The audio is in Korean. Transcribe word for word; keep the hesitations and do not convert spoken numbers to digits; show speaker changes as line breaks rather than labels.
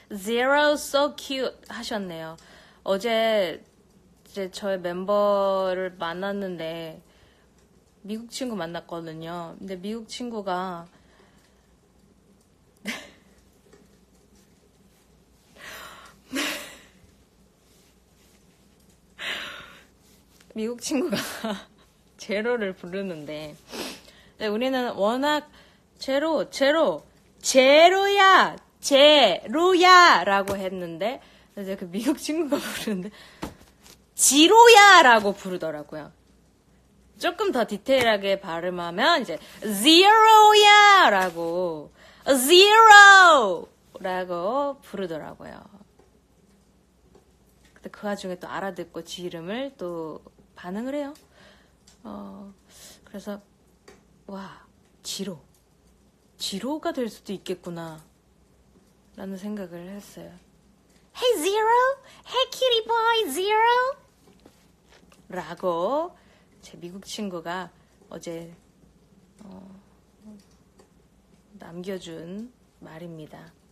Zero so cute 하셨네요. 어제 이제 저의 멤버를 만났는데 미국 친구 만났거든요. 근데 미국 친구가 미국 친구가 제로를 부르는데 우리는 워낙 제로 제로 제로야 제로야 라고 했는데 이제 그 미국 친구가 부르는데 지로야 라고 부르더라고요. 조금 더 디테일하게 발음하면 이제 zero야 라고 zero 라고 부르더라고요. 근데 그 와중에 또 알아듣고 지 이름을 또 반응을 해요. 어, 그래서 와 지로 지로가 될 수도 있겠구나 라는 생각을 했어요. Hey Zero, Hey Kitty Boy Zero 라고 제 미국 친구가 어제 어, 남겨준 말입니다.